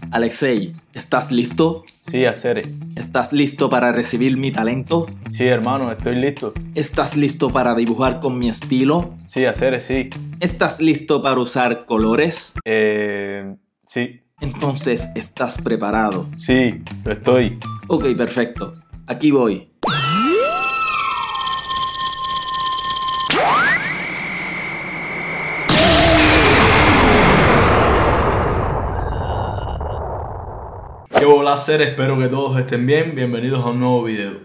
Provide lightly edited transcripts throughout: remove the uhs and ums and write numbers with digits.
Alexei, ¿estás listo? Sí, Acere. ¿Estás listo para recibir mi talento? Sí, hermano, estoy listo. ¿Estás listo para dibujar con mi estilo? Sí, Acere, sí. ¿Estás listo para usar colores? Sí. Entonces, ¿estás preparado? Sí, lo estoy. Ok, perfecto. Aquí voy. Hola, Acere, espero que todos estén bien. Bienvenidos a un nuevo video.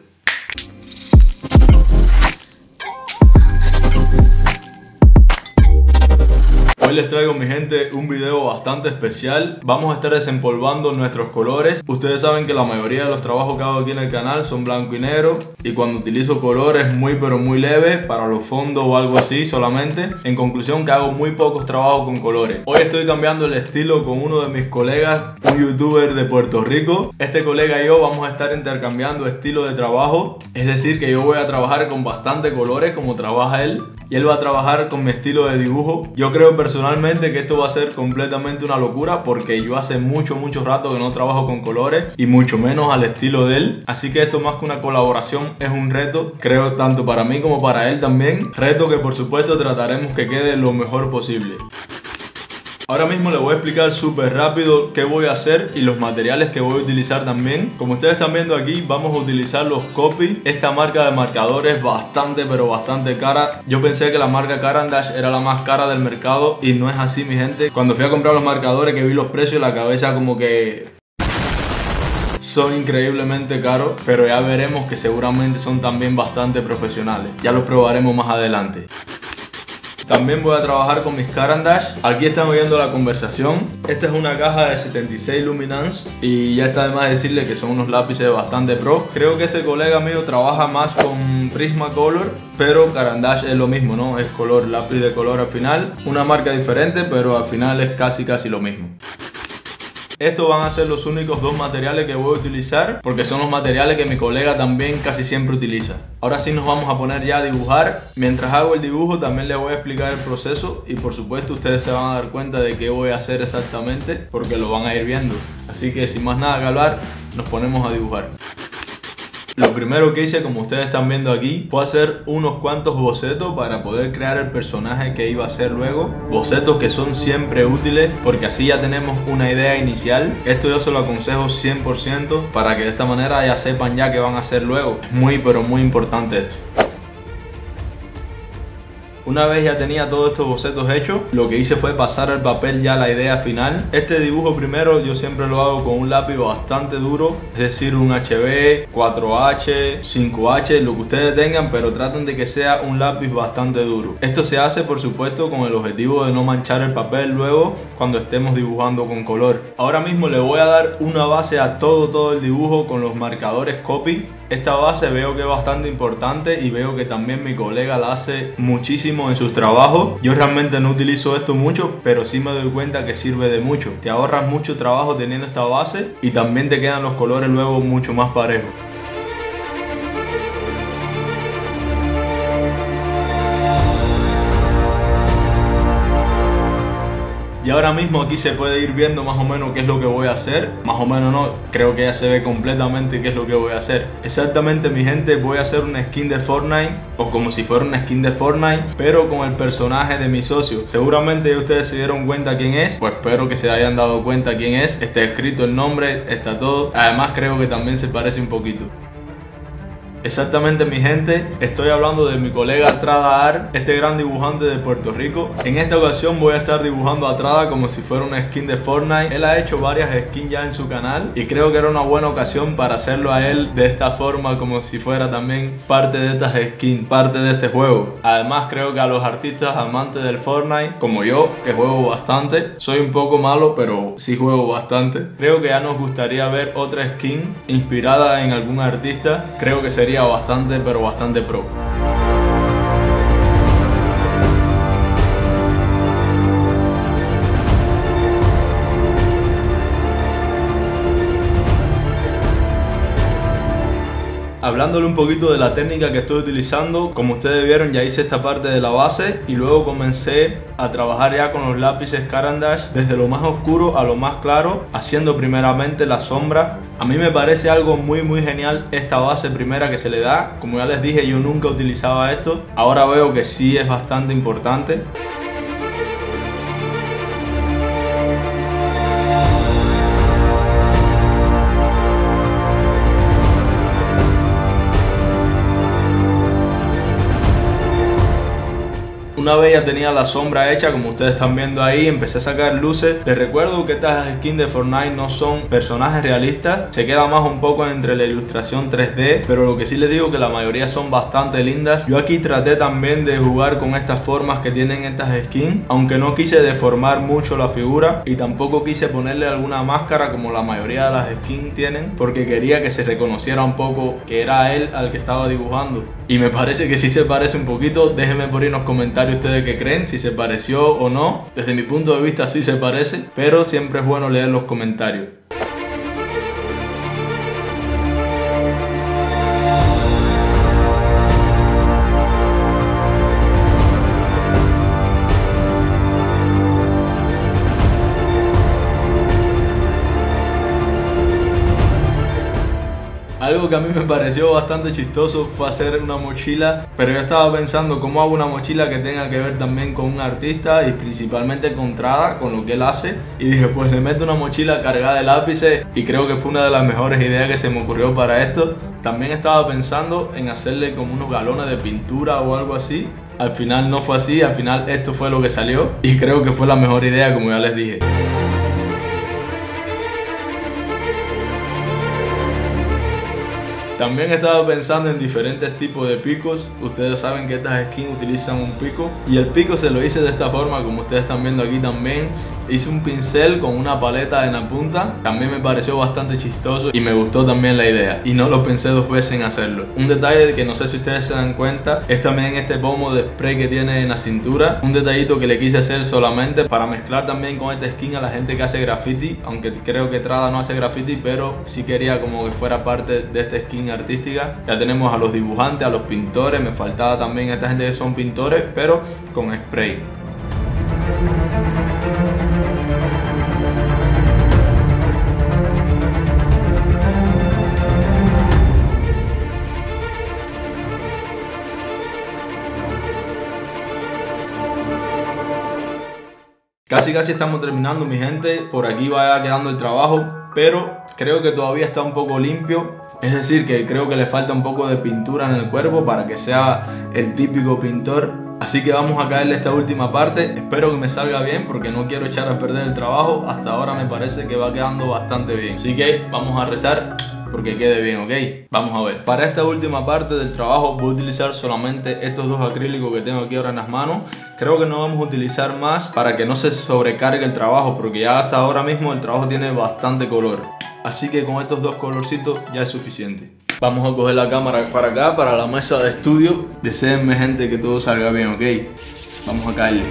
Hoy les traigo, mi gente, un video bastante especial. Vamos a estar desempolvando nuestros colores. Ustedes saben que la mayoría de los trabajos que hago aquí en el canal son blanco y negro, y cuando utilizo colores muy pero muy leve para los fondos o algo así solamente. En conclusión, que hago muy pocos trabajos con colores. Hoy estoy cambiando el estilo con uno de mis colegas, un youtuber de Puerto Rico. Este colega y yo vamos a estar intercambiando estilo de trabajo, es decir, que yo voy a trabajar con bastante colores como trabaja él, y él va a trabajar con mi estilo de dibujo. Yo creo personalmente que esto va a ser completamente una locura, porque yo hace mucho rato que no trabajo con colores, y mucho menos al estilo de él. Así que esto, más que una colaboración, es un reto, creo, tanto para mí como para él también. Reto que por supuesto trataremos que quede lo mejor posible. Ahora mismo les voy a explicar súper rápido qué voy a hacer y los materiales que voy a utilizar también. Como ustedes están viendo aquí, vamos a utilizar los Copic. Esta marca de marcadores bastante pero bastante cara. Yo pensé que la marca Caran d'Ache era la más cara del mercado, y no es así, mi gente. Cuando fui a comprar los marcadores, que vi los precios, la cabeza como que son increíblemente caros, pero ya veremos que seguramente son también bastante profesionales. Ya los probaremos más adelante. También voy a trabajar con mis Caran d'Ache. Aquí están oyendo la conversación. Esta es una caja de 76 luminance, y ya está de más decirle que son unos lápices bastante pro. Creo que este colega mío trabaja más con Prismacolor, pero Caran d'Ache es lo mismo, ¿no? Es color, lápiz de color al final. Una marca diferente, pero al final es casi lo mismo. Estos van a ser los únicos dos materiales que voy a utilizar, porque son los materiales que mi colega también casi siempre utiliza. Ahora sí nos vamos a poner ya a dibujar. Mientras hago el dibujo también les voy a explicar el proceso, y por supuesto ustedes se van a dar cuenta de qué voy a hacer exactamente, porque lo van a ir viendo. Así que sin más nada que hablar, nos ponemos a dibujar. Lo primero que hice, como ustedes están viendo aquí, fue hacer unos cuantos bocetos para poder crear el personaje que iba a ser luego. Bocetos que son siempre útiles, porque así ya tenemos una idea inicial. Esto yo se lo aconsejo 100%, para que de esta manera ya sepan ya qué van a hacer luego. Es muy pero muy importante esto. Una vez ya tenía todos estos bocetos hechos, lo que hice fue pasar al papel ya la idea final. Este dibujo primero yo siempre lo hago con un lápiz bastante duro, es decir, un HB, 4H, 5H, lo que ustedes tengan, pero traten de que sea un lápiz bastante duro. Esto se hace por supuesto con el objetivo de no manchar el papel luego cuando estemos dibujando con color. Ahora mismo le voy a dar una base a todo el dibujo con los marcadores Copic. Esta base veo que es bastante importante, y veo que también mi colega la hace muchísimo en sus trabajos. Yo realmente no utilizo esto mucho, pero sí me doy cuenta que sirve de mucho. Te ahorras mucho trabajo teniendo esta base, y también te quedan los colores luego mucho más parejos. Y ahora mismo aquí se puede ir viendo más o menos qué es lo que voy a hacer. Más o menos no, creo que ya se ve completamente qué es lo que voy a hacer. Exactamente, mi gente, voy a hacer una skin de Fortnite, o como si fuera una skin de Fortnite, pero con el personaje de mi socio. Seguramente ustedes se dieron cuenta quién es, pues espero que se hayan dado cuenta quién es. Está escrito el nombre, está todo. Además creo que también se parece un poquito. Exactamente, mi gente, estoy hablando de mi colega Trada Art, este gran dibujante de Puerto Rico. En esta ocasión voy a estar dibujando a Trada como si fuera una skin de Fortnite. Él ha hecho varias skins ya en su canal, y creo que era una buena ocasión para hacerlo a él de esta forma, como si fuera también parte de estas skins, parte de este juego. Además creo que a los artistas amantes del Fortnite, como yo, que juego bastante, soy un poco malo, pero sí juego bastante, creo que ya nos gustaría ver otra skin inspirada en algún artista. Creo que sería bastante pero bastante pro. Hablándole un poquito de la técnica que estoy utilizando, como ustedes vieron ya hice esta parte de la base y luego comencé a trabajar ya con los lápices Caran d'Ache desde lo más oscuro a lo más claro, haciendo primeramente la sombra. A mí me parece algo muy genial esta base primera que se le da. Como ya les dije, yo nunca utilizaba esto, ahora veo que sí es bastante importante. Una vez ya tenía la sombra hecha, como ustedes están viendo ahí, empecé a sacar luces. Les recuerdo que estas skins de Fortnite no son personajes realistas, se queda más un poco entre la ilustración 3D, pero lo que sí les digo que la mayoría son bastante lindas. Yo aquí traté también de jugar con estas formas que tienen estas skins, aunque no quise deformar mucho la figura y tampoco quise ponerle alguna máscara como la mayoría de las skins tienen, porque quería que se reconociera un poco que era él al que estaba dibujando. Y me parece que sí se parece un poquito. Déjenme por ahí en los comentarios ustedes qué creen, si se pareció o no. Desde mi punto de vista sí se parece, pero siempre es bueno leer los comentarios. Algo que a mí me pareció bastante chistoso fue hacer una mochila, pero yo estaba pensando cómo hago una mochila que tenga que ver también con un artista y principalmente con Trada, con lo que él hace, y dije pues le meto una mochila cargada de lápices y creo que fue una de las mejores ideas que se me ocurrió para esto. También estaba pensando en hacerle como unos galones de pintura o algo así. Al final no fue así, al final esto fue lo que salió y creo que fue la mejor idea, como ya les dije. También estaba pensando en diferentes tipos de picos. Ustedes saben que estas skins utilizan un pico y el pico se lo hice de esta forma, como ustedes están viendo aquí también. Hice un pincel con una paleta en la punta. También me pareció bastante chistoso y me gustó también la idea y no lo pensé dos veces en hacerlo. Un detalle que no sé si ustedes se dan cuenta es también este pomo de spray que tiene en la cintura. Un detallito que le quise hacer solamente para mezclar también con esta skin a la gente que hace graffiti, aunque creo que Trada no hace graffiti, pero sí quería como que fuera parte de esta skin artística. Ya tenemos a los dibujantes, a los pintores, me faltaba también esta gente que son pintores, pero con spray. Casi estamos terminando, mi gente. Por aquí va quedando el trabajo, pero creo que todavía está un poco limpio. Es decir, que creo que le falta un poco de pintura en el cuerpo para que sea el típico pintor. Así que vamos a caerle esta última parte. Espero que me salga bien porque no quiero echar a perder el trabajo. Hasta ahora me parece que va quedando bastante bien. Así que vamos a rezar porque quede bien, ¿ok? Vamos a ver. Para esta última parte del trabajo voy a utilizar solamente estos dos acrílicos que tengo aquí ahora en las manos. Creo que no vamos a utilizar más para que no se sobrecargue el trabajo, porque ya hasta ahora mismo el trabajo tiene bastante color. Así que con estos dos colorcitos ya es suficiente. Vamos a coger la cámara para acá, para la mesa de estudio. Deseenme, gente, que todo salga bien, ¿ok? Vamos a caerle.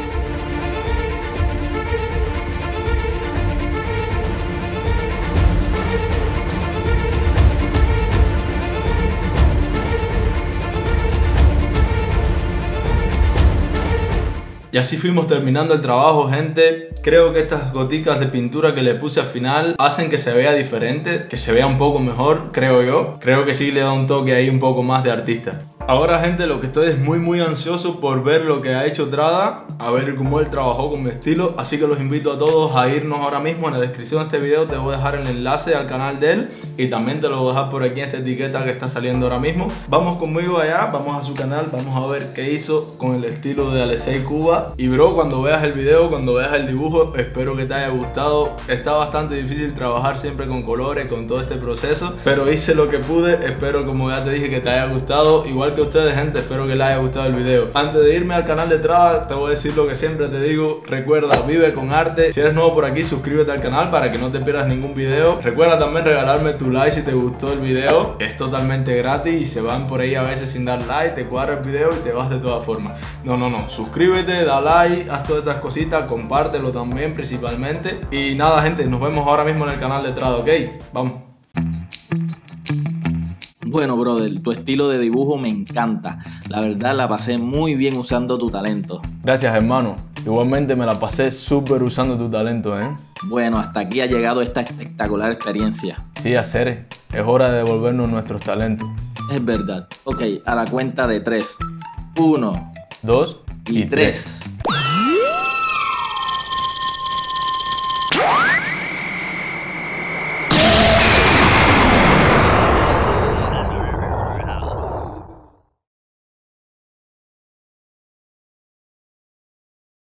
Y así fuimos terminando el trabajo, gente. Creo que estas goticas de pintura que le puse al final hacen que se vea diferente, que se vea un poco mejor, creo yo. Creo que sí le da un toque ahí un poco más de artista. Ahora, gente, lo que estoy es muy ansioso por ver lo que ha hecho Trada, a ver cómo él trabajó con mi estilo. Así que los invito a todos a irnos ahora mismo. En la descripción de este video te voy a dejar el enlace al canal de él y también te lo voy a dejar por aquí en esta etiqueta que está saliendo ahora mismo. Vamos conmigo allá, vamos a su canal, vamos a ver qué hizo con el estilo de Alexei Cuba. Y bro, cuando veas el video, cuando veas el dibujo, espero que te haya gustado. Está bastante difícil trabajar siempre con colores, con todo este proceso, pero hice lo que pude. Espero, como ya te dije, que te haya gustado. Igual que ustedes, gente, espero que les haya gustado el video. Antes de irme al canal de Trada, te voy a decir lo que siempre te digo. Recuerda, vive con arte. Si eres nuevo por aquí, suscríbete al canal para que no te pierdas ningún video. Recuerda también regalarme tu like si te gustó el video. Es totalmente gratis y se van por ahí a veces sin dar like, te cuadra el video y te vas de todas formas. No, suscríbete, da like, haz todas estas cositas, compártelo también principalmente. Y nada, gente, nos vemos ahora mismo en el canal de Trada, ¿ok? Vamos. Bueno, brother, tu estilo de dibujo me encanta. La verdad, la pasé muy bien usando tu talento. Gracias, hermano. Igualmente me la pasé súper usando tu talento, ¿eh? Bueno, hasta aquí ha llegado esta espectacular experiencia. Sí, Aceres, es hora de devolvernos nuestros talentos. Es verdad. Ok, a la cuenta de 3. 1 2 y 3.